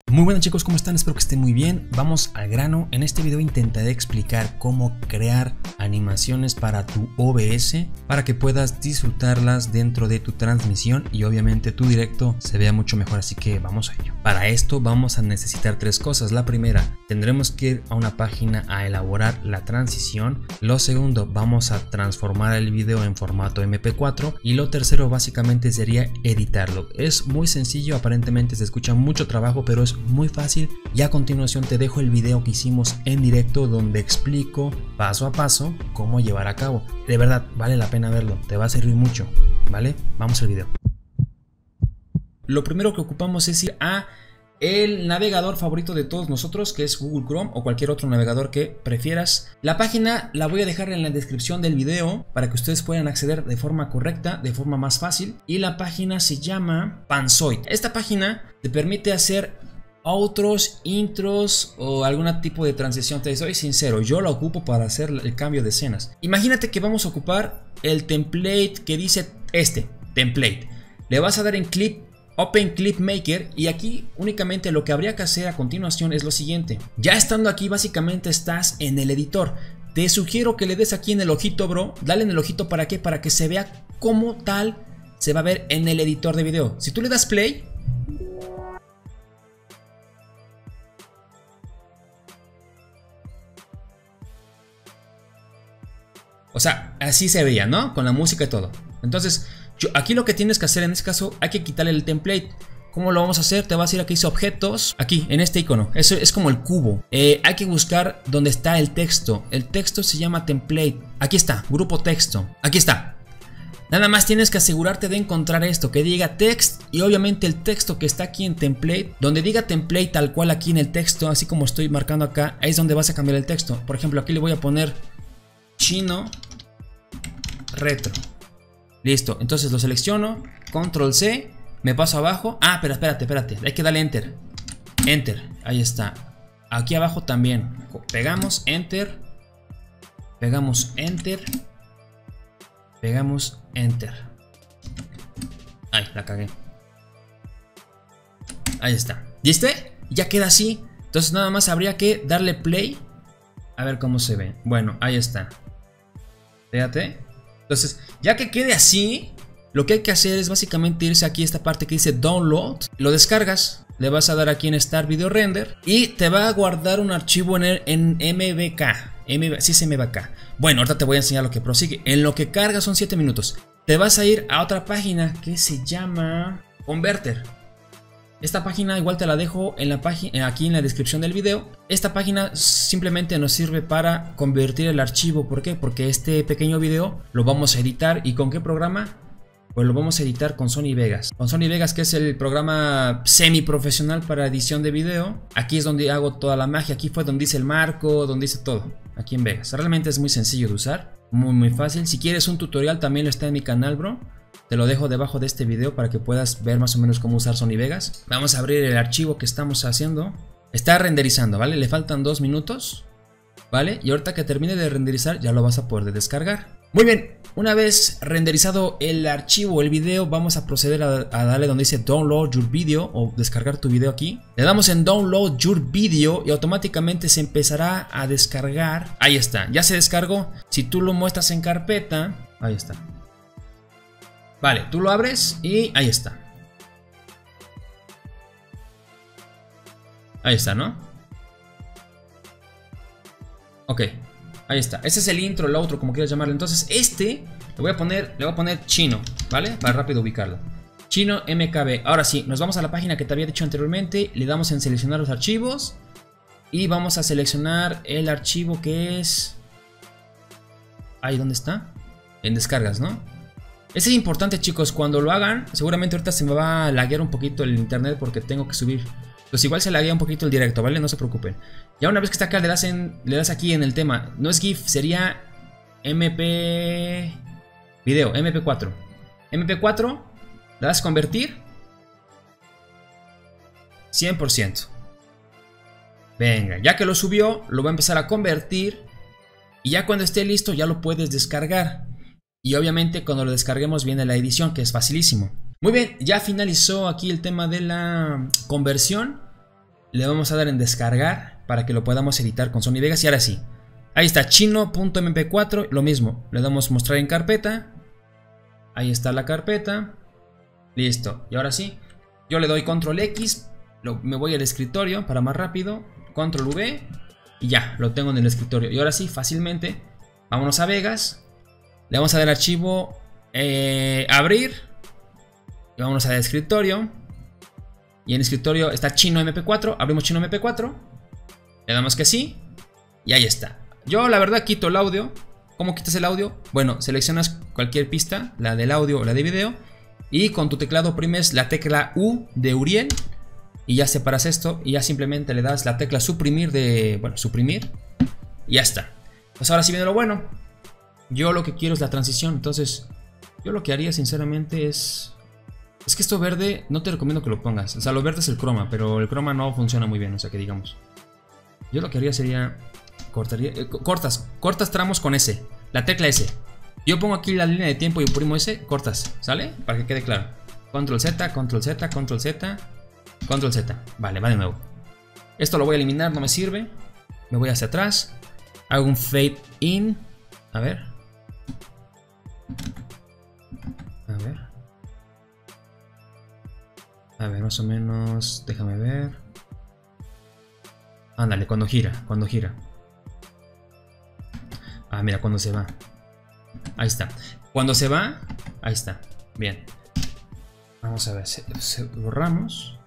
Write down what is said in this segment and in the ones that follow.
Muy buenas chicos, ¿cómo están? Espero que estén muy bien. Vamos al grano. En este video intentaré explicar cómo crear animaciones para tu OBS para que puedas disfrutarlas dentro de tu transmisión y obviamente tu directo se vea mucho mejor, así que vamos a ello. Para esto vamos a necesitar tres cosas. La primera, tendremos que ir a una página a elaborar la transición. Lo segundo, vamos a transformar el video en formato MP4 y lo tercero básicamente sería editarlo. Es muy sencillo, aparentemente se escucha mucho trabajo, pero es muy fácil y a continuación te dejo el video que hicimos en directo donde explico paso a paso cómo llevar a cabo. De verdad vale la pena verlo, te va a servir mucho, ¿vale? Vamos al video. Lo primero que ocupamos es ir a el navegador favorito de todos nosotros, que es Google Chrome o cualquier otro navegador que prefieras. La página la voy a dejar en la descripción del video para que ustedes puedan acceder de forma correcta, de forma más fácil, y la página se llama Panzoid. Esta página te permite hacer outros, intros o algún tipo de transición. Te soy sincero, yo la ocupo para hacer el cambio de escenas. Imagínate que vamos a ocupar el template que dice template. Le vas a dar en clip, Open Clip Maker, y aquí únicamente lo que habría que hacer a continuación es lo siguiente. Ya estando aquí básicamente estás en el editor. Te sugiero que le des aquí en el ojito, bro. Dale en el ojito, ¿para qué? Para que se vea como tal se va a ver en el editor de video. Si tú le das play, o sea, así se veía, ¿no? Con la música y todo. Entonces, aquí lo que tienes que hacer en este caso, hay que quitarle el template. ¿Cómo lo vamos a hacer? Te vas a ir aquí a objetos, aquí, en este icono. Eso es como el cubo. Hay que buscar donde está el texto. El texto se llama template. Aquí está, grupo texto. Aquí está. Nada más tienes que asegurarte de encontrar esto, que diga text, y obviamente el texto que está aquí en template, donde diga template tal cual aquí en el texto, así como estoy marcando acá, ahí es donde vas a cambiar el texto. Por ejemplo, aquí le voy a poner chino retro. Listo, entonces lo selecciono, control C, me paso abajo. Ah, pero espérate, hay que darle enter. Enter, ahí está. Aquí abajo también, pegamos enter, pegamos enter, pegamos enter. Ay, la cagué. Ahí está, ¿viste? Ya queda así. Entonces nada más habría que darle play. A ver cómo se ve. Bueno, ahí está. Fíjate. Entonces, ya que quede así, lo que hay que hacer es básicamente irse aquí a esta parte que dice download. Lo descargas, le vas a dar aquí en Start Video Render y te va a guardar un archivo en MVK. Sí, se me va acá. Bueno, ahorita te voy a enseñar lo que prosigue. En lo que carga son 7 minutos. Te vas a ir a otra página que se llama Converter. Esta página igual te la dejo en la página, aquí en la descripción del video. Esta página simplemente nos sirve para convertir el archivo. ¿Por qué? Porque este pequeño video lo vamos a editar. ¿Y con qué programa? Pues lo vamos a editar con Sony Vegas. Con Sony Vegas, que es el programa semi profesional para edición de video. Aquí es donde hago toda la magia. Aquí fue donde hice el marco, donde hice todo. Aquí en Vegas. Realmente es muy sencillo de usar. Muy fácil. Si quieres un tutorial también lo está en mi canal, bro. Te lo dejo debajo de este video para que puedas ver más o menos cómo usar Sony Vegas. Vamos a abrir el archivo que estamos haciendo. Está renderizando, ¿vale? Le faltan 2 minutos, ¿vale? Y ahorita que termine de renderizar ya lo vas a poder descargar. Muy bien, una vez renderizado el archivo, el video, vamos a proceder a darle donde dice Download Your Video o descargar tu video aquí. Le damos en Download Your Video y automáticamente se empezará a descargar. Ahí está, ya se descargó. Si tú lo muestras en carpeta, ahí está. Vale, tú lo abres y ahí está. Ahí está, ¿no? Ok, ahí está. Ese es el intro, el outro, como quieras llamarlo. Entonces le voy a poner chino, ¿vale? Para rápido ubicarlo. Chino MKB. Ahora sí, nos vamos a la página que te había dicho anteriormente. Le damos en seleccionar los archivos. Y vamos a seleccionar el archivo que es... Ahí, ¿dónde está? En descargas, ¿no? Eso es importante, chicos, cuando lo hagan, seguramente ahorita se me va a laguear un poquito el internet porque tengo que subir. Pues igual se laguea un poquito el directo, ¿vale? No se preocupen. Ya una vez que está acá le das aquí en el tema. No es GIF, sería MP video, MP4. MP4, le das convertir 100%. Venga, ya que lo subió, lo va a empezar a convertir y ya cuando esté listo ya lo puedes descargar. Y obviamente cuando lo descarguemos viene la edición, que es facilísimo. Muy bien, ya finalizó aquí el tema de la conversión. Le vamos a dar en descargar para que lo podamos editar con Sony Vegas. Y ahora sí, ahí está, chino.mp4, lo mismo. Le damos mostrar en carpeta. Ahí está la carpeta. Listo. Y ahora sí, yo le doy control X, me voy al escritorio para más rápido. Control V y ya, lo tengo en el escritorio. Y ahora sí, fácilmente, vámonos a Vegas. Le vamos a dar archivo abrir. Y vámonos al escritorio. Y en el escritorio está chino mp4. Abrimos chino mp4. Le damos que sí. Y ahí está. Yo la verdad quito el audio. ¿Cómo quitas el audio? Bueno, seleccionas cualquier pista, la del audio o la de video. Y con tu teclado oprimes la tecla U de Uriel. Y ya separas esto. Y ya simplemente le das la tecla suprimir suprimir. Y ya está. Pues ahora sí viene lo bueno. Yo lo que quiero es la transición. Entonces, yo lo que haría sinceramente es... Es que esto verde no te recomiendo que lo pongas. O sea, lo verde es el croma, pero el croma no funciona muy bien. O sea, que digamos. Yo lo que haría sería... Cortas tramos con S. La tecla S. Yo pongo aquí la línea de tiempo y oprimo S. Cortas, ¿sale? Para que quede claro. Control Z, Control Z, Control Z, Control Z. Vale, va de nuevo. Esto lo voy a eliminar, no me sirve. Me voy hacia atrás. Hago un fade in. A ver. A ver, más o menos. Déjame ver. Ándale, cuando gira. Ah, mira, cuando se va. Ahí está. Cuando se va, ahí está. Bien. Vamos a ver. Borramos.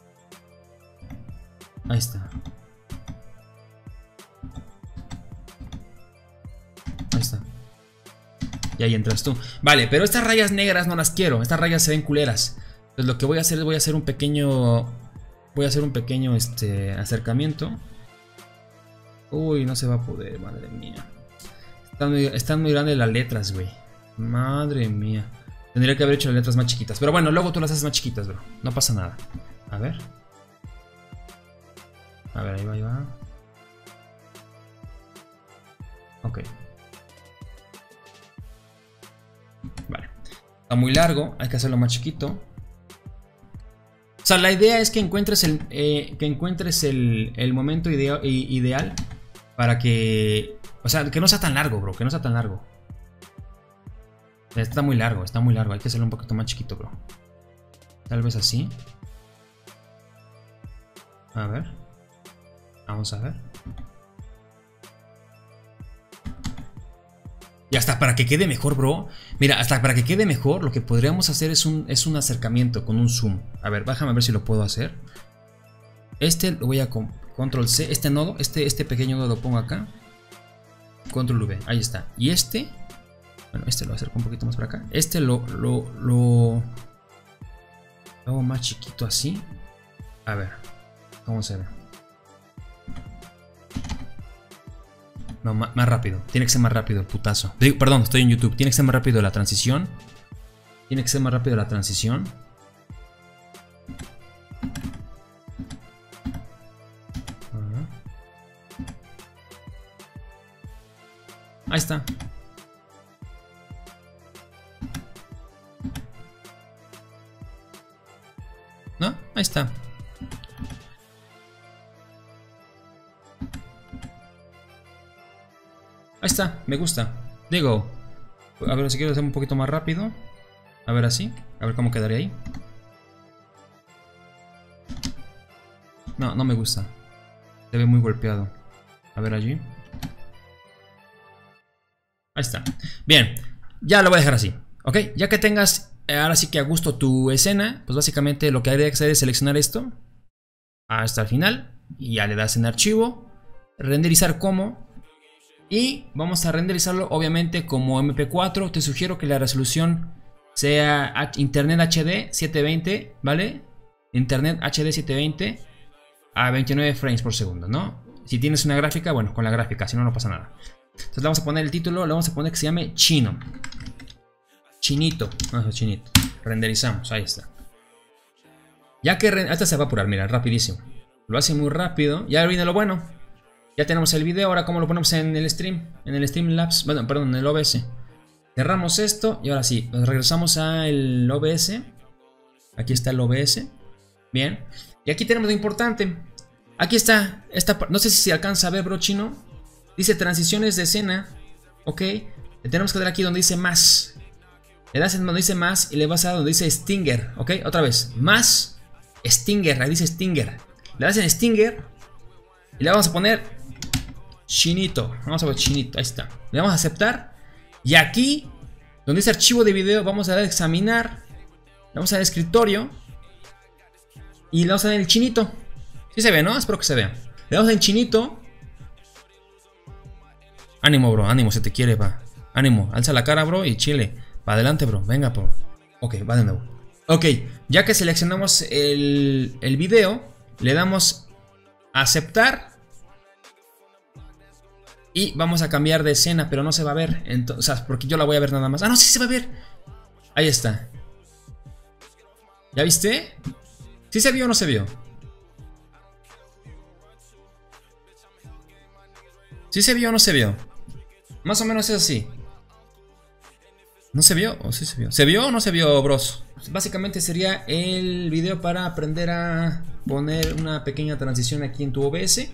Ahí está. Ahí está. Y ahí entras tú. Vale, pero estas rayas negras no las quiero. Estas rayas se ven culeras. Entonces lo que voy a hacer es voy a hacer un pequeño acercamiento. Uy, no se va a poder, madre mía. Están muy grandes las letras, güey. Madre mía. Tendría que haber hecho las letras más chiquitas. Pero bueno, luego tú las haces más chiquitas, bro. No pasa nada. A ver. A ver, ahí va. Ok. Vale. Está muy largo. Hay que hacerlo más chiquito. O sea, la idea es que encuentres el momento ideal para que... O sea, que no sea tan largo, bro. Que no sea tan largo. Está muy largo. Hay que hacerlo un poquito más chiquito, bro. Tal vez así. A ver. Vamos a ver. Y hasta para que quede mejor, bro. Mira, hasta para que quede mejor, lo que podríamos hacer es un acercamiento con un zoom. A ver, déjame ver si lo puedo hacer. Este lo voy a control C. Este nodo, este pequeño nodo lo pongo acá. Control V, ahí está. Y este, bueno, este lo acerco un poquito más para acá. Este lo hago más chiquito así. A ver, ¿cómo se ve? No, más rápido. Tiene que ser más rápido el putazo. Perdón, estoy en YouTube. Tiene que ser más rápido la transición. Ahí está. ¿No? Ahí está. Ahí está, me gusta. Digo, a ver si quiero hacer un poquito más rápido. A ver así, a ver cómo quedaría ahí. No me gusta. Se ve muy golpeado. A ver allí. Ahí está. Bien, ya lo voy a dejar así. Ok, ya que tengas ahora sí que a gusto tu escena, pues básicamente lo que hay que hacer es seleccionar esto hasta el final. Y ya le das en archivo, renderizar como. Y vamos a renderizarlo obviamente como MP4. Te sugiero que la resolución sea Internet HD 720, ¿vale? Internet HD 720 a 29 frames por segundo, ¿no? Si tienes una gráfica, bueno, con la gráfica, si no, no pasa nada. Entonces le vamos a poner el título, le vamos a poner que se llame Chino. Chinito, chinito. Renderizamos, ahí está. Ya que esta se va a apurar, mira, rapidísimo. Lo hace muy rápido. Ya viene lo bueno. Ya tenemos el video, ahora cómo lo ponemos en el stream. En el Streamlabs, bueno, perdón, en el OBS. Cerramos esto y ahora sí, nos regresamos al OBS. Aquí está el OBS. Bien. Y aquí tenemos lo importante. Aquí está, no sé si se alcanza a ver, bro chino. Dice transiciones de escena. Ok, le tenemos que dar aquí donde dice más. Le das en donde dice más y le vas a dar donde dice Stinger. Ok, otra vez, más Stinger, ahí dice Stinger. Le das en Stinger y le vamos a poner chinito. Vamos a ver chinito, ahí está. Le vamos a aceptar. Y aquí, donde dice archivo de video, vamos a dar a examinar. Le vamos a dar escritorio. Y le vamos a dar el chinito. Sí se ve, ¿no? Espero que se vea. Le damos en chinito. Ánimo, bro, ánimo, se te quiere, va. Ánimo, alza la cara, bro, y chile. Para adelante, bro, venga, bro. Ok, va de nuevo. Ok, ya que seleccionamos el video, le damos a aceptar. Y vamos a cambiar de escena, pero no se va a ver. Entonces, o sea, porque yo la voy a ver nada más. Ah, no, sí se va a ver. Ahí está. ¿Ya viste? ¿Sí se vio o no se vio? ¿Sí se vio o no se vio? Más o menos es así. ¿No se vio o sí se vio? ¿Se vio o no se vio, bros? Básicamente sería el video para aprender a poner una pequeña transición aquí en tu OBS.